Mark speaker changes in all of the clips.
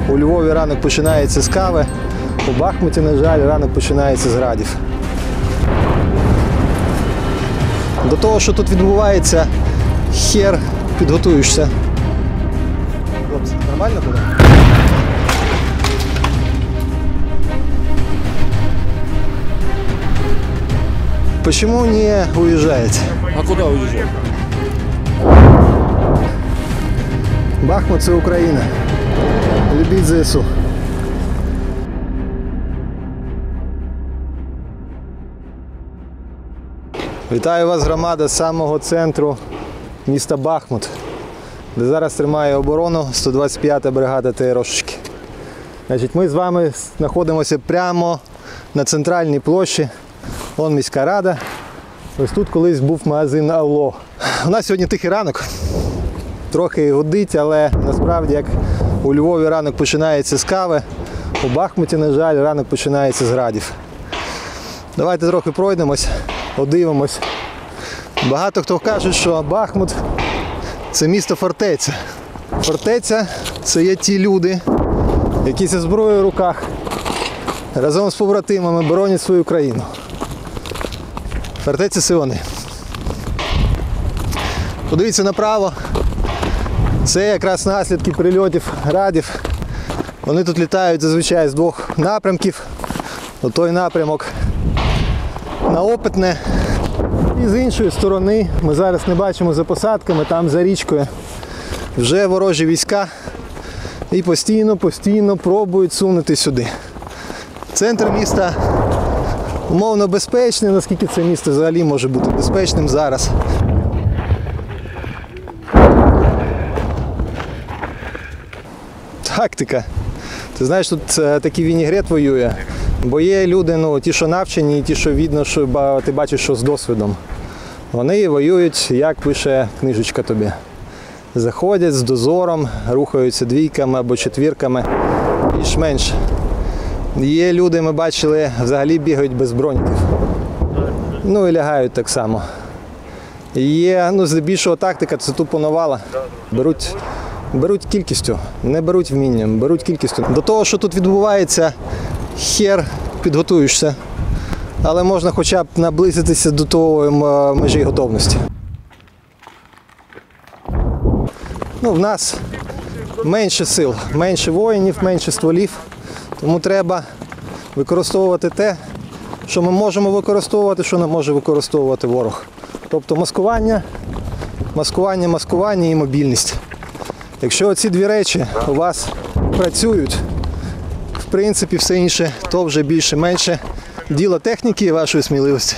Speaker 1: у Львові ранок починається з кави, у Бахмуті, на жаль, ранок починається з градів. До того, що тут відбувається, хер підготуєшся. Хлопці, нормально буде? Почему не уезжаете?
Speaker 2: А куда уезжать?
Speaker 1: Бахмут – це Україна. Любіть ЗСУ. Вітаю вас, громада, з самого центру міста Бахмут, де зараз тримає оборону 125-та бригада ТРОшечки. Значить, ми з вами знаходимося прямо на центральній площі. Вон міська рада. Ось тут колись був магазин Алло. У нас сьогодні тихий ранок. Трохи гудить, але насправді, як у Львові ранок починається з кави, у Бахмуті, на жаль, ранок починається з градів. Давайте трохи пройдемось, подивимось. Багато хто каже, що Бахмут – це місто-фортеця. Фортеця – це є ті люди, які зі зброєю в руках разом з побратимами боронять свою країну. Фортеця – це вони. Подивіться направо. Це якраз наслідки прильотів градів. Вони тут літають зазвичай з двох напрямків. Отой напрямок на Опитне. І з іншої сторони, ми зараз не бачимо за посадками, там за річкою вже ворожі війська і постійно пробують сунути сюди. Центр міста умовно безпечний, наскільки це місто взагалі може бути безпечним зараз. Тактика. Ти знаєш, тут такий вінігрет воює, бо є люди, ті, що навчені, і ті, що видно, що ти бачиш, що з досвідом. Вони воюють, як пише книжечка тобі. Заходять з дозором, рухаються двійками або четвірками, більш-менш. Є люди, ми бачили, взагалі бігають без броньків. І лягають так само. Є, здебільшого тактика, це тупо навала. Беруть кількістю, не беруть вмінням, беруть кількістю. До того, що тут відбувається, хер підготуєшся. Але можна хоча б наблизитися до того межі готовності. В нас менше сил, менше воїнів, менше стволів. Тому треба використовувати те, що ми можемо використовувати, що не може використовувати ворог. Тобто маскування і мобільність. Якщо ці дві речі у вас працюють, в принципі, все інше, то вже більше-менше діло техніки і вашої сміливості.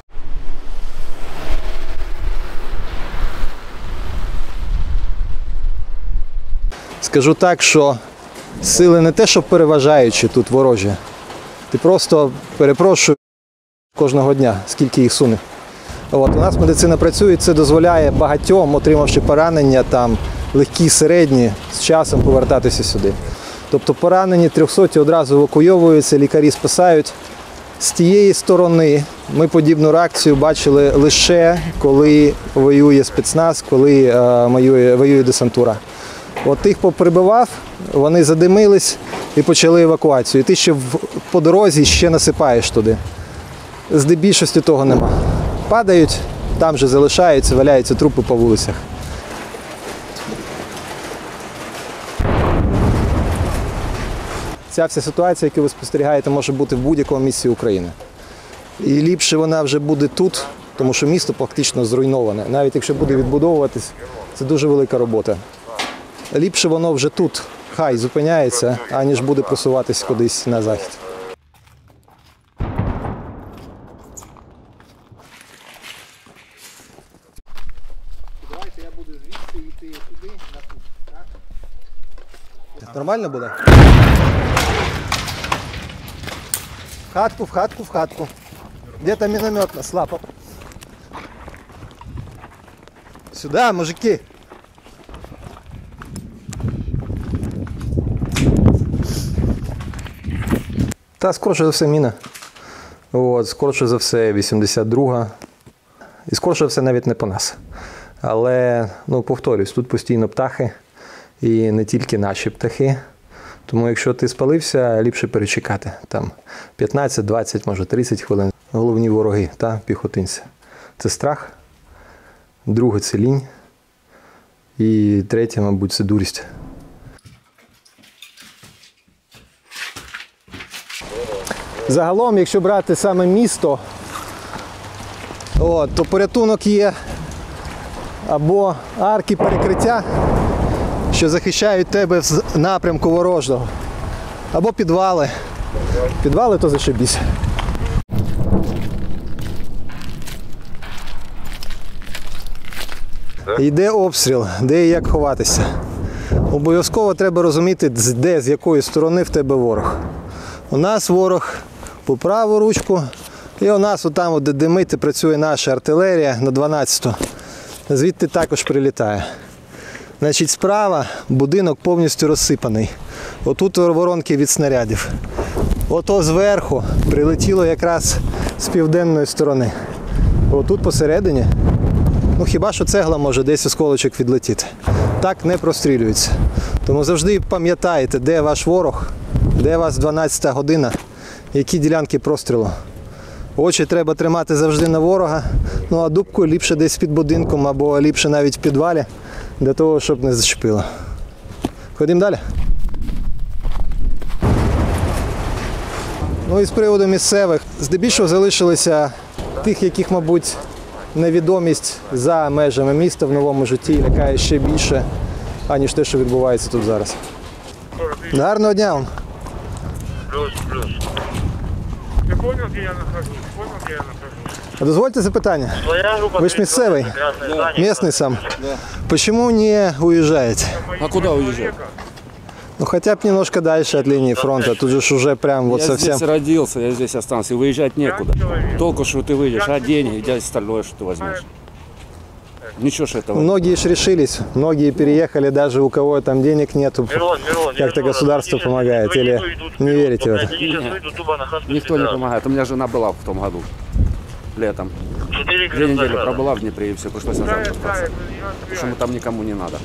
Speaker 1: Скажу так, що сили не те, що переважаючі тут ворожі. Ти просто перепрошую кожного дня, скільки їх суне. У нас медицина працює, це дозволяє багатьом, отримавши поранення, легкі, середні, з часом повертатися сюди. Тобто поранені 300-ті одразу евакуйовуються, лікарі спасають. З тієї сторони ми подібну реакцію бачили лише коли воює спецназ, коли воює десантура. Тих поприбивав, вони задимились і почали евакуацію. І ти ще по дорозі ще насипаєш туди. Здебільшості того нема. Падають, там же залишаються, валяються трупи по вулицях. Ця вся ситуація, яку ви спостерігаєте, може бути в будь-якому місці України. І ліпше вона вже буде тут, тому що місто фактично зруйноване. Навіть якщо буде відбудовуватись, це дуже велика робота. Ліпше воно вже тут, хай зупиняється, аніж буде просуватись кудись на захід. Давайте я буду звідси йти туди, на тут. Нормально буде? В хатку. Где-то минометно, слабо. Сюда, мужики. Скорше за все міна. Скорше за все 82-га. І скорше за все навіть не по нас. Але, повторюсь, тут постійно птахи. І не тільки наші птахи. Тому якщо ти спалився, ліпше перечекати. Там 15, 20, може 30 хвилин. Головні вороги та піхотинця. Це страх, друге – це лінь. І третє, мабуть, це дурість. Загалом, якщо брати саме місто, то порятунок є або арки перекриття, що захищають тебе з напрямку ворожого, або підвали. Підвали – то зашибісь. Йде обстріл, де і як ховатися. Обов'язково треба розуміти, де, з якої сторони в тебе ворог. У нас ворог по праву ручку, і у нас отам, де димить, працює наша артилерія на 12-ту. Звідти також прилітає. Значить, справа будинок повністю розсипаний. Отут воронки від снарядів. Ото зверху прилетіло якраз з південної сторони. Отут посередині. Ну хіба що цегла може десь осколочок відлетіти. Так не прострілюється. Тому завжди пам'ятайте, де ваш ворог, де у вас 12-та година, які ділянки прострілу. Очі треба тримати завжди на ворога, ну а дубку ліпше десь під будинком або ліпше навіть в підвалі, для того, щоб не зачепило. Ходімо далі. Ну і з приводу місцевих, здебільшого залишилися тих, яких, мабуть, невідомість за межами міста в новому житті лякає ще більше, аніж те, що відбувається тут зараз. Гарного дня вам!
Speaker 2: Плюс. Ты понял, где я нахожусь? Понял, где я нахожусь?
Speaker 1: А дозвольте запитання.
Speaker 2: Твоя группа...
Speaker 1: Вы ж местный?
Speaker 2: Да.
Speaker 1: Местный сам? Да. Почему не уезжаете?
Speaker 3: А куда уезжать?
Speaker 1: Ну хотя бы немножко дальше от линии фронта. Тут же ж уже прям вот
Speaker 3: Я
Speaker 1: совсем...
Speaker 3: здесь родился, я здесь останусь. И выезжать некуда. Толку, что ты выйдешь, а деньги, где остальное, что ты возьмешь? Ничего ж этого.
Speaker 1: Многие ж решились, многие переехали, даже у кого там денег нету.
Speaker 2: Мирон,
Speaker 1: Как-то государство помогает, или не верите в это?
Speaker 3: Никто не помогает. У меня жена была в том году, летом. 2 недели пробыла в Днепре и все, пришлось назад возвращаться. Потому что там никому не надо.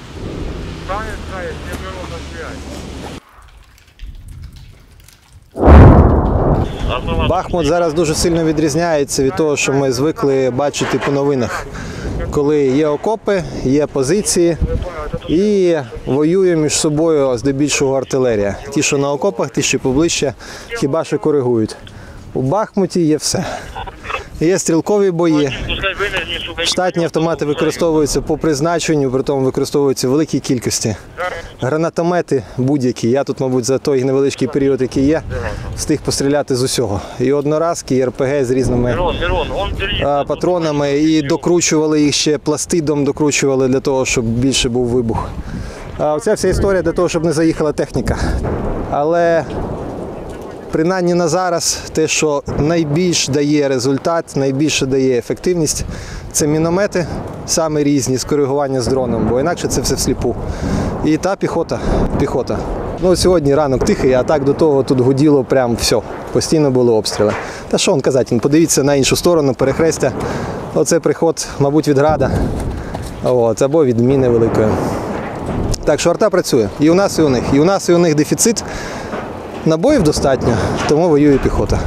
Speaker 1: Бахмут зараз дуже сильно відрізняється від того, що ми звикли бачити по новинах. Коли є окопи, є позиції і воює між собою здебільшого артилерія. Ті, що на окопах, ті, що поближче, хіба що коригують. У Бахмуті є все. Є стрілкові бої, штатні автомати використовуються по призначенню, при тому використовуються в великій кількості. Гранатомети будь-які. Я тут, мабуть, за той невеличкий період, який є, встиг постріляти з усього. І одноразки, і РПГ з різними патронами, і докручували їх ще пластидом, докручували для того, щоб більше був вибух. А оця вся історія для того, щоб не заїхала техніка. Але принаймні на зараз те, що найбільш дає результат, найбільше дає ефективність, це міномети, саме різні, з коригування з дроном, бо інакше це все всліпу. І та піхота. Ну, сьогодні ранок тихий, а так до того тут гуділо прям все, постійно були обстріли. Та що вам казати, подивіться на іншу сторону, перехрестя. Оце приход, мабуть, від града, або від міни великої. Так що арта працює. І у нас, і у них. І у нас, і у них дефіцит. Набоїв достатньо, тому воює піхота.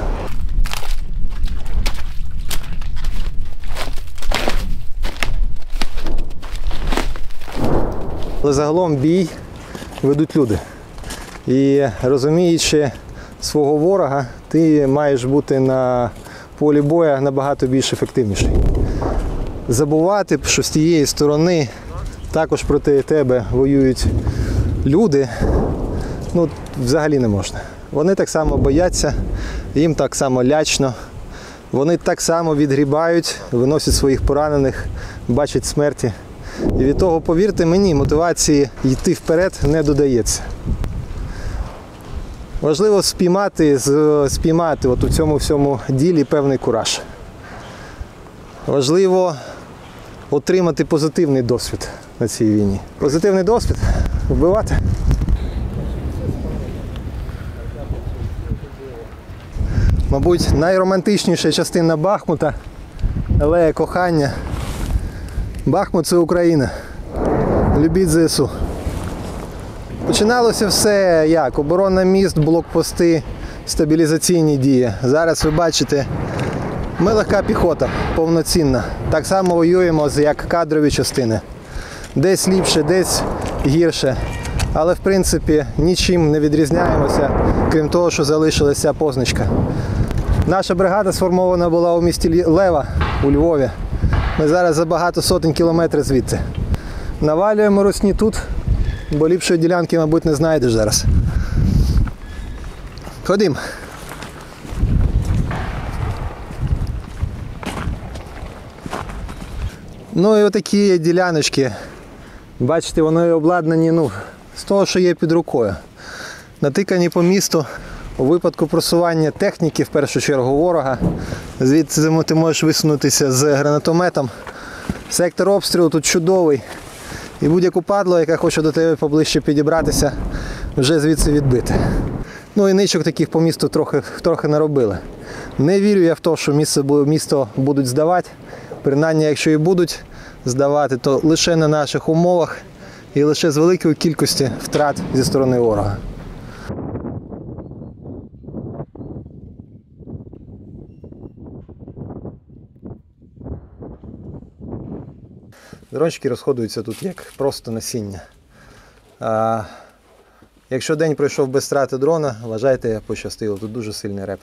Speaker 1: Але загалом бій ведуть люди. І розуміючи свого ворога, ти маєш бути на полі бою набагато більш ефективніший. Забувати, що з тієї сторони також проти тебе воюють люди, ну, взагалі не можна. Вони так само бояться, їм так само лячно, вони так само відгрібають, виносять своїх поранених, бачать смерті. І від того, повірте мені, мотивації йти вперед не додається. Важливо спіймати от у цьому всьому ділі певний кураж. Важливо отримати позитивний досвід на цій війні. Позитивний досвід – вбивати. Мабуть, найромантичніша частина Бахмута – алея кохання. Бахмут – це Україна. Любіть ЗСУ. Починалося все як? Оборона міст, блокпости, стабілізаційні дії. Зараз ви бачите, ми легка піхота, повноцінна. Так само воюємо, як кадрові частини. Десь ліпше, десь гірше. Але в принципі нічим не відрізняємося, крім того, що залишилася позначка. Наша бригада сформована була у місті Лева у Львові. Ми зараз за багато сотень кілометрів звідти. Навалюємо русні тут, бо ліпшої ділянки, мабуть, не знайдеш зараз. Ходім. Ну і отакі діляночки. Бачите, вони обладнані з того, що є під рукою. Натикані по місту. У випадку просування техніки, в першу чергу ворога, звідси ти можеш висунутися з гранатометом. Сектор обстрілу тут чудовий. І будь-яку падло, яка хоче до тебе поближче підібратися, вже звідси відбити. Ну і ничок таких по місту трохи наробили. Не вірю я в те, що місто будуть здавати. Принаймні, якщо і будуть здавати, то лише на наших умовах і лише з великої кількості втрат зі сторони ворога. Дрончики розходуються тут як просто насіння. Якщо день пройшов без втрати дрона, вважайте, пощастило, тут дуже сильний реп.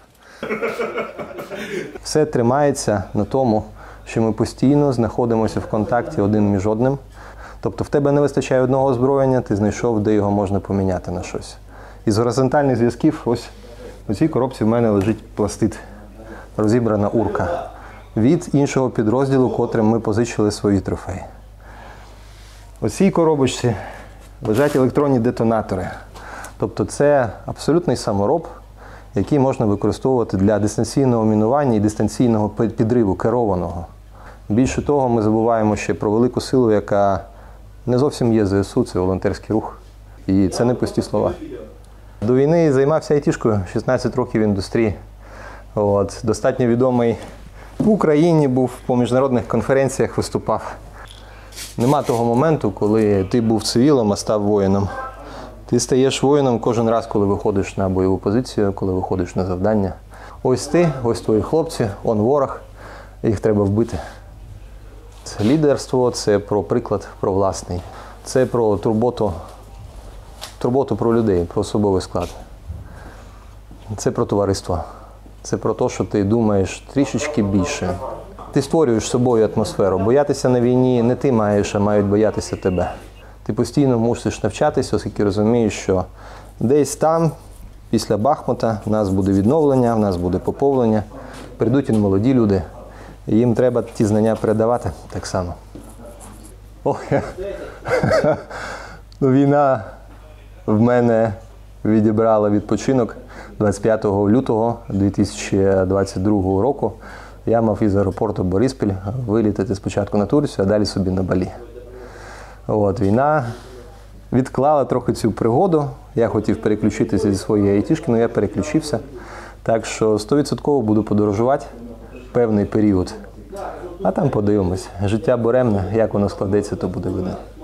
Speaker 1: Все тримається на тому, що ми постійно знаходимося в контакті один між одним. Тобто в тебе не вистачає одного озброєння, ти знайшов, де його можна поміняти на щось. Із горизонтальних зв'язків ось у цій коробці в мене лежить пластид, розібрана урка від іншого підрозділу, котрим ми позичили свої трофеї. У цій коробочці лежать електронні детонатори. Тобто це абсолютний самороб, який можна використовувати для дистанційного мінування і дистанційного підриву, керованого. Більше того, ми забуваємо ще про велику силу, яка не зовсім є ЗСУ, це волонтерський рух. І це не пусті слова. До війни займався айтішкою, 16 років в індустрії. Достатньо відомий в Україні, був по міжнародних конференціях, виступав. Нема того моменту, коли ти був цивілом, а став воїном. Ти стаєш воїном кожен раз, коли виходиш на бойову позицію, коли виходиш на завдання. Ось ти, ось твої хлопці, он ворог, їх треба вбити. Це лідерство, це про приклад, про власний. Це про турботу про людей, про особовий склад. Це про товариство. Це про те, що ти думаєш трішечки більше. Ти створюєш собою атмосферу. Боятися на війні не ти маєш, а мають боятися тебе. Ти постійно мусиш навчатися, оскільки розумієш, що десь там, після Бахмута, в нас буде відновлення, в нас буде поповнення. Прийдуть молоді люди, і їм треба ті знання передавати так само. Війна в мене відібрала відпочинок 25 лютого 2022 року. Я мав із аеропорту Бориспіль вилітати спочатку на Турцію, а далі собі на Балі. Війна відклала трохи цю пригоду. Я хотів переключитися зі своєї айтішки, але я переключився. Так що 100% буду подорожувати певний період. А там подивимось. Життя буремне, як воно складеться, то буде видно.